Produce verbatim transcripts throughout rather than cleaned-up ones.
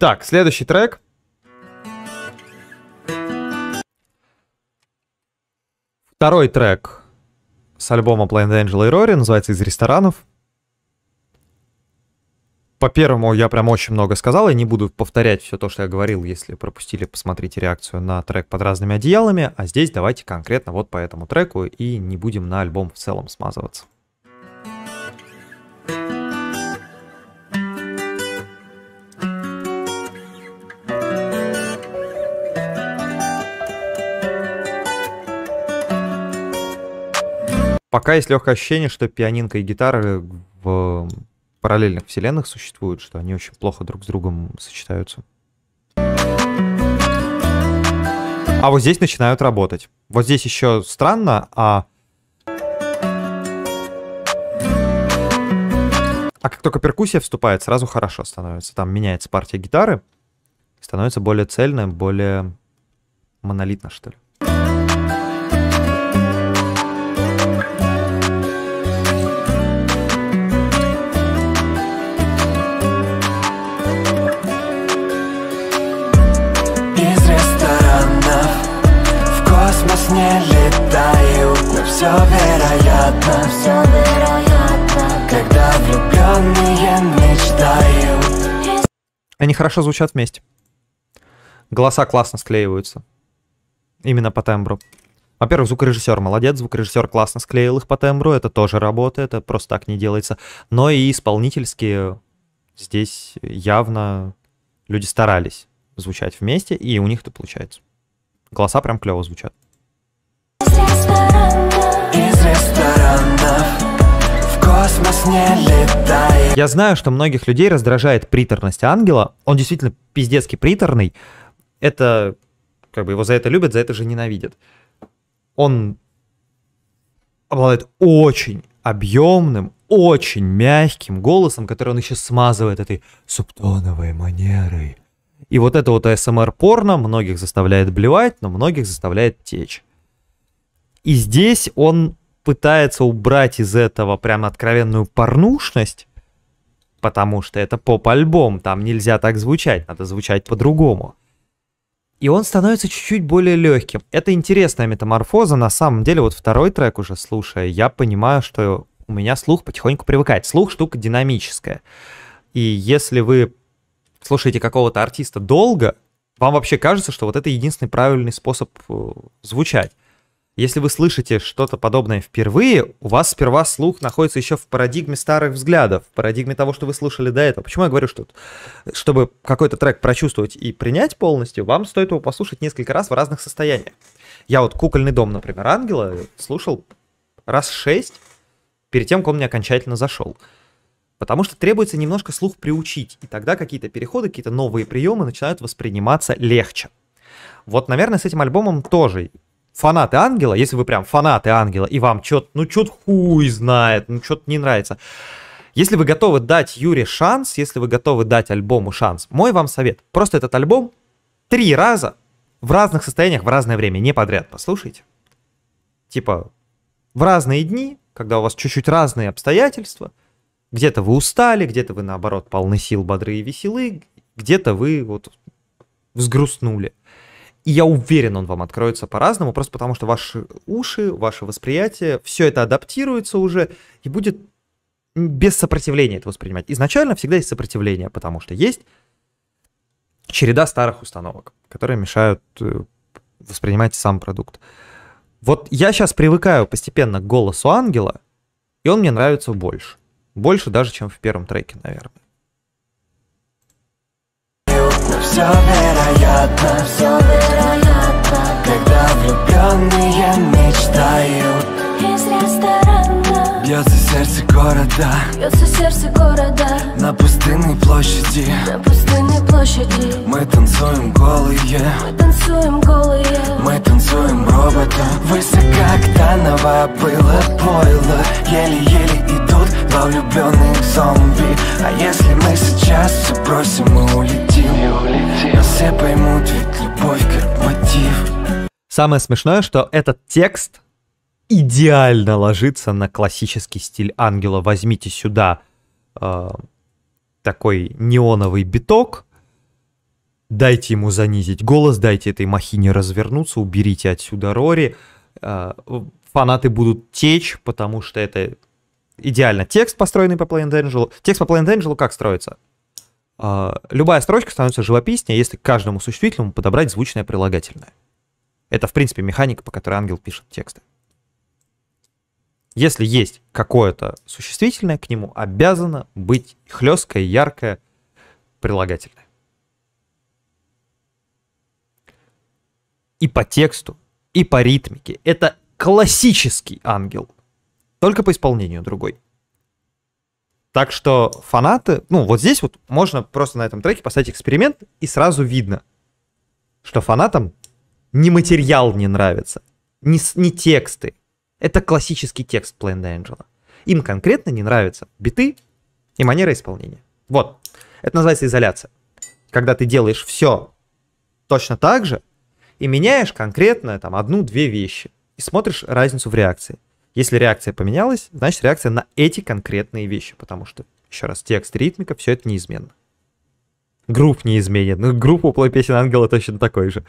Так, следующий трек. Второй трек с альбома Blind Angel и Rory, называется «Из ресторанов». По первому я прям очень много сказал, я не буду повторять все то, что я говорил. Если пропустили, посмотрите реакцию на трек «Под разными одеялами». А здесь давайте конкретно вот по этому треку и не будем на альбом в целом смазываться. Пока есть легкое ощущение, что пианинка и гитары в параллельных вселенных существуют, что они очень плохо друг с другом сочетаются. А вот здесь начинают работать. Вот здесь еще странно, а... А как только перкуссия вступает, сразу хорошо становится. Там меняется партия гитары, становится более цельно, более монолитно, что ли. Не летают, но все вероятно, все вероятно, когда влюбленные мечтают. Они хорошо звучат вместе. Голоса классно склеиваются. Именно по тембру. Во-первых, звукорежиссер молодец, звукорежиссер классно склеил их по тембру, это тоже работает, это просто так не делается. Но и исполнительски здесь явно люди старались звучать вместе, и у них это получается. Голоса прям клево звучат. Из ресторанов в космос не летает. Я знаю, что многих людей раздражает приторность Ангела. Он действительно пиздецки приторный. Это, как бы его за это любят, за это же ненавидят. Он обладает очень объемным, очень мягким голосом, который он еще смазывает этой субтоновой манерой. И вот это вот эй эс эм ар-порно многих заставляет блевать, но многих заставляет течь. И здесь он пытается убрать из этого прям откровенную порнушность, потому что это поп-альбом, там нельзя так звучать, надо звучать по-другому. И он становится чуть-чуть более легким. Это интересная метаморфоза, на самом деле, вот второй трек уже слушая, я понимаю, что у меня слух потихоньку привыкает. Слух штука динамическая. И если вы слушаете какого-то артиста долго, вам вообще кажется, что вот это единственный правильный способ звучать. Если вы слышите что-то подобное впервые, у вас сперва слух находится еще в парадигме старых взглядов, в парадигме того, что вы слушали до этого. Почему я говорю, что чтобы какой-то трек прочувствовать и принять полностью, вам стоит его послушать несколько раз в разных состояниях. Я вот «Кукольный дом», например, Ангела слушал раз шесть перед тем, как он мне окончательно зашел. Потому что требуется немножко слух приучить, и тогда какие-то переходы, какие-то новые приемы начинают восприниматься легче. Вот, наверное, с этим альбомом тоже. Фанаты Ангела, если вы прям фанаты Ангела, и вам что-то, ну что-то хуй знает, ну что-то не нравится. Если вы готовы дать Юре шанс, если вы готовы дать альбому шанс, мой вам совет. Просто этот альбом три раза в разных состояниях в разное время, не подряд, послушайте. Типа в разные дни, когда у вас чуть-чуть разные обстоятельства, где-то вы устали, где-то вы, наоборот, полны сил, бодры и веселы, где-то вы вот взгрустнули. И я уверен, он вам откроется по-разному, просто потому что ваши уши, ваше восприятие, все это адаптируется уже и будет без сопротивления это воспринимать. Изначально всегда есть сопротивление, потому что есть череда старых установок, которые мешают воспринимать сам продукт. Вот я сейчас привыкаю постепенно к голосу Ангела, и он мне нравится больше. Больше даже, чем в первом треке, наверное. Все вероятно, все вероятно, когда влюбленные мечтают. Из ресторана бьется сердце города, бьется сердце города. На пустынной площади, на пустынной площади. Мы танцуем голые, мы танцуем голые. Мы танцуем робота. Высокооктановое было пойло. Еле-еле идут два влюбленных зомби. А если мы сейчас все бросим и улетим, нас все поймут, ведь любовь как мотив. Самое смешное, что этот текст идеально ложится на классический стиль Ангела. Возьмите сюда э, такой неоновый биток, дайте ему занизить голос, дайте этой махине развернуться, уберите отсюда Рори. Фанаты будут течь, потому что это идеально. Текст, построенный по Plain Angel. Текст по Plain Angel как строится? Любая строчка становится живописнее, если к каждому существительному подобрать звучное прилагательное. Это, в принципе, механика, по которой ангел пишет тексты. Если есть какое-то существительное, к нему обязано быть хлесткое, яркое прилагательное. И по тексту, и по ритмике. Это классический ангел. Только по исполнению другой. Так что фанаты... Ну, вот здесь вот можно просто на этом треке поставить эксперимент, и сразу видно, что фанатам ни материал не нравится, ни, ни тексты. Это классический текст Plain Angel. Им конкретно не нравятся биты и манера исполнения. Вот. Это называется изоляция. Когда ты делаешь все точно так же, и меняешь конкретно там одну-две вещи. И смотришь разницу в реакции. Если реакция поменялась, значит реакция на эти конкретные вещи. Потому что, еще раз, текст, ритмика, все это неизменно. Групп не изменен. Ну, группа у песен ангела точно такой же.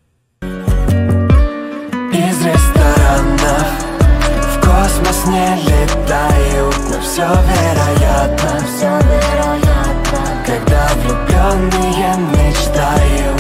Из ресторанов в космос не летают, но все вероятно, все вероятно, когда влюбленные мечтают.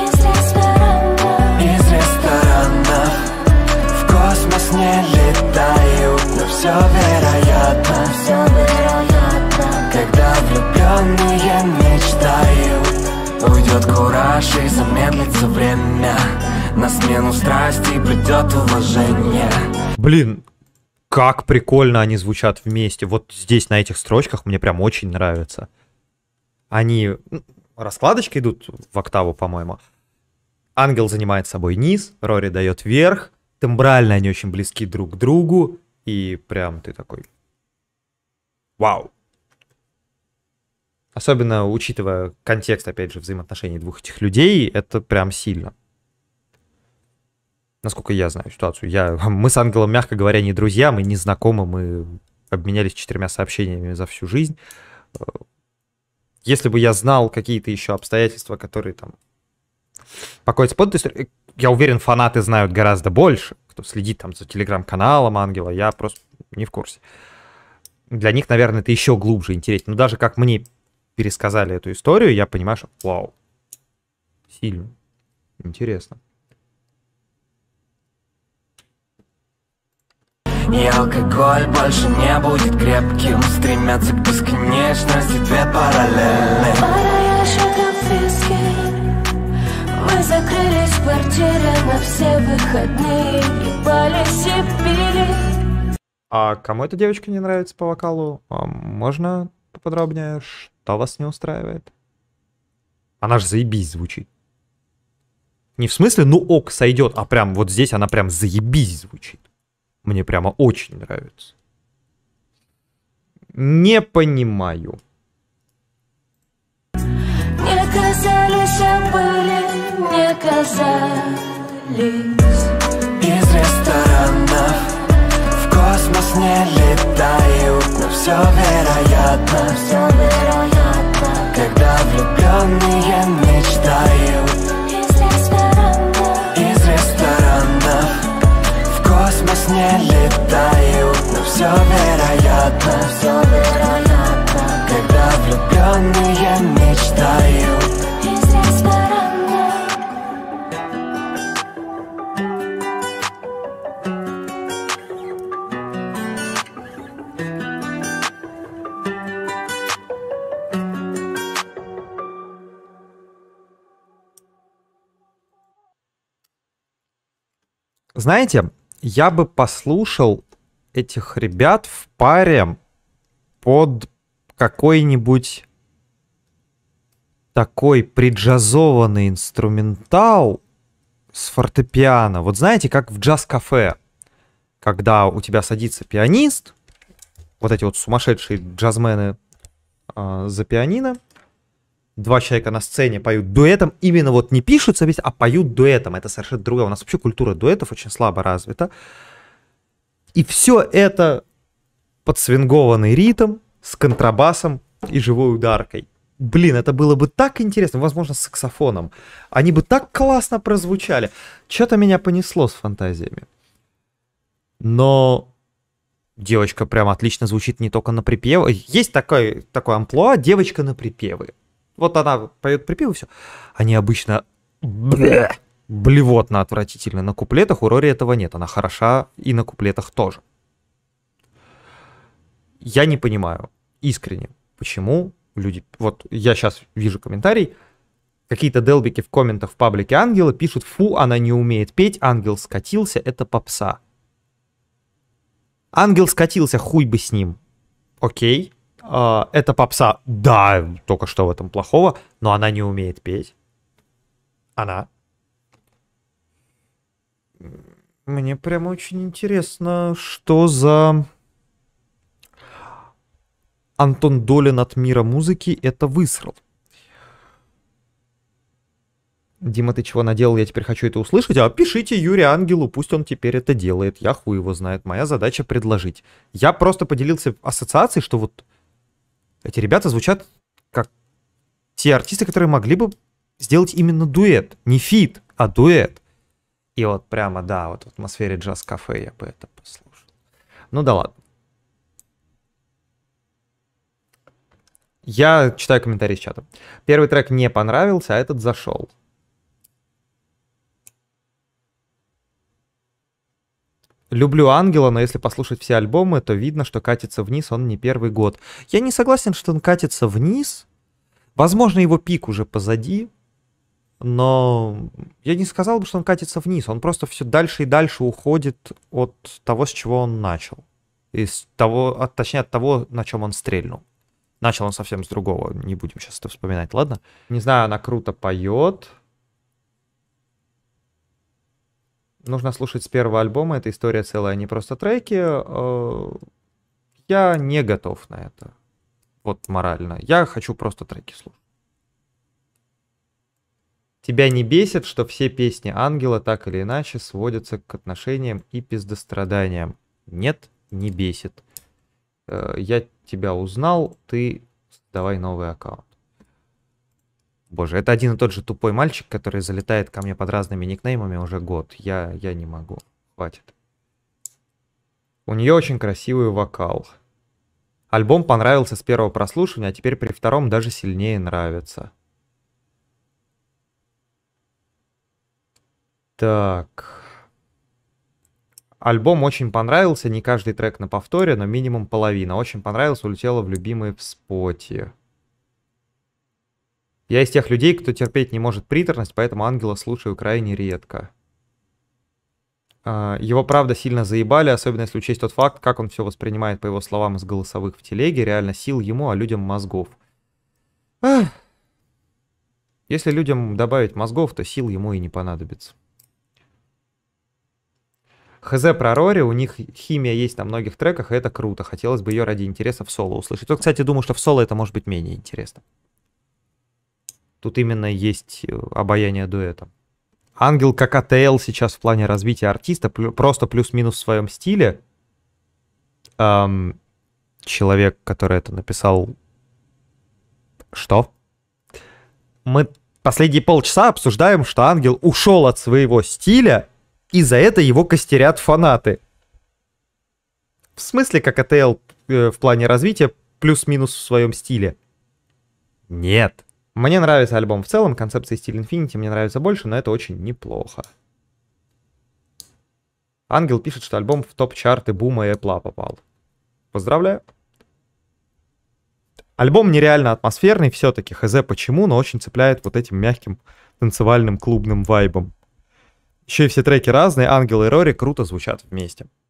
Космос не летают, но все вероятно, все вероятно, когда влюбленные мечтают. Уйдет кураж и замедлится время, на смену страсти придет уважение. Блин, как прикольно они звучат вместе. Вот здесь на этих строчках мне прям очень нравится. Они раскладочкой идут в октаву, по-моему. Ангел занимает собой низ, Рори дает верх. Тембрально они очень близки друг к другу, и прям ты такой вау. Особенно учитывая контекст, опять же, взаимоотношений двух этих людей, это прям сильно. Насколько я знаю ситуацию. Я, мы с Ангелом, мягко говоря, не друзья, мы не знакомы, мы обменялись четырьмя сообщениями за всю жизнь. Если бы я знал какие-то еще обстоятельства, которые там покоятся под этой историей, я уверен, фанаты знают гораздо больше, кто следит там за телеграм-каналом Ангела, я просто не в курсе. Для них, наверное, это еще глубже, интереснее. Но даже как мне пересказали эту историю, я понимаю, что вау, сильно, интересно. И алкоголь больше не будет крепким, стремятся к бесконечности две параллельные. Пара ящиков виски. Мы закрылись в квартире на все выходные, ебались и пили. А кому эта девочка не нравится по вокалу? А можно поподробнее? Что вас не устраивает? Она же заебись звучит. Не в смысле, ну ок, сойдет, а прям вот здесь она прям заебись звучит. Мне прямо очень нравится. Не понимаю. Не казались, а были, не казались. Из ресторанов в космос не летают, но все вероятно, все вероятно, когда влюбленные мечтают. Из ресторанов, из ресторанов в космос не летают, но все вероятно, все вероятно, когда влюбленные мечтают. Из ресторанов. Знаете, я бы послушал этих ребят в паре под какой-нибудь такой приджазованный инструментал с фортепиано. Вот знаете, как в джаз-кафе, когда у тебя садится пианист, вот эти вот сумасшедшие джазмены э, за пианино, два человека на сцене поют дуэтом, именно вот не пишутся весь, а поют дуэтом. Это совершенно другое. У нас вообще культура дуэтов очень слабо развита. И все это под свингованный ритм с контрабасом и живой ударкой. блин, это было бы так интересно, возможно, с саксофоном. Они бы так классно прозвучали. Что-то меня понесло с фантазиями. Но девочка прям отлично звучит не только на припевы. Есть такой, такой амплуа, девочка на припевы. Вот она поет припевы, все. Они обычно бле, блевотно отвратительно на куплетах. У Рори этого нет. Она хороша и на куплетах тоже. Я не понимаю искренне, почему люди... Вот я сейчас вижу комментарий. Какие-то делбики в комментах в паблике Ангела пишут: фу, она не умеет петь, Ангел скатился, это попса. Ангел скатился, хуй бы с ним. Окей. Uh, это попса. Да, только что в этом плохого. Но она не умеет петь. Она. Мне прям очень интересно, что за... Антон Долин от мира музыки это высрал. Дима, ты чего наделал? Я теперь хочу это услышать. А пишите Юре Ангелу, пусть он теперь это делает. Я хуй его знает. Моя задача предложить. Я просто поделился ассоциацией, что вот эти ребята звучат как те артисты, которые могли бы сделать именно дуэт. Не фит, а дуэт. И вот прямо, да, вот в атмосфере джаз-кафе я бы это послушал. Ну да ладно. Я читаю комментарии с чата. Первый трек не понравился, а этот зашел. Люблю Ангела, но если послушать все альбомы, то видно, что катится вниз он не первый год. Я не согласен, что он катится вниз. Возможно, его пик уже позади. Но я не сказал бы, что он катится вниз. Он просто все дальше и дальше уходит от того, с чего он начал. Из того, от, точнее, от того, на чем он стрельнул. Начал он совсем с другого. Не будем сейчас это вспоминать, ладно? Не знаю, она круто поет. Нужно слушать с первого альбома. Это история целая, не просто треки. Я не готов на это. Вот морально. Я хочу просто треки слушать. Тебя не бесит, что все песни Ангела так или иначе сводятся к отношениям и пиздостраданиям? Нет, не бесит. Я тебя узнал, ты давай новый аккаунт. Боже, это один и тот же тупой мальчик, который залетает ко мне под разными никнеймами уже год. Я, я не могу. Хватит. У нее очень красивый вокал. Альбом понравился с первого прослушивания, а теперь при втором даже сильнее нравится. Так. Альбом очень понравился, не каждый трек на повторе, но минимум половина. Очень понравился, улетела в любимые в споте. Я из тех людей, кто терпеть не может приторность, поэтому Ангела слушаю крайне редко. Его, правда, сильно заебали, особенно если учесть тот факт, как он все воспринимает, по его словам, из голосовых в телеге. Реально сил ему, а людям мозгов. Ах. Если людям добавить мозгов, то сил ему и не понадобится. Хз про Рори, у них химия есть на многих треках, и это круто. Хотелось бы ее ради интереса в соло услышать. Вот, кстати, думаю, что в соло это может быть менее интересно. Тут именно есть обаяние дуэта. Ангел как АТЛ сейчас в плане развития артиста, плю, просто плюс-минус в своем стиле. Эм, человек, который это написал... Что? Мы последние полчаса обсуждаем, что Ангел ушел от своего стиля, и за это его костерят фанаты. В смысле, как АТЛ э, в плане развития плюс-минус в своем стиле? Нет. Мне нравится альбом в целом, концепция стиля Infinity мне нравится больше, но это очень неплохо. Ангел пишет, что альбом в топ-чарты Бума и Эпла попал. Поздравляю. Альбом нереально атмосферный все-таки, хз почему, но очень цепляет вот этим мягким танцевальным клубным вайбом. Еще и все треки разные, Ангел и Рори круто звучат вместе.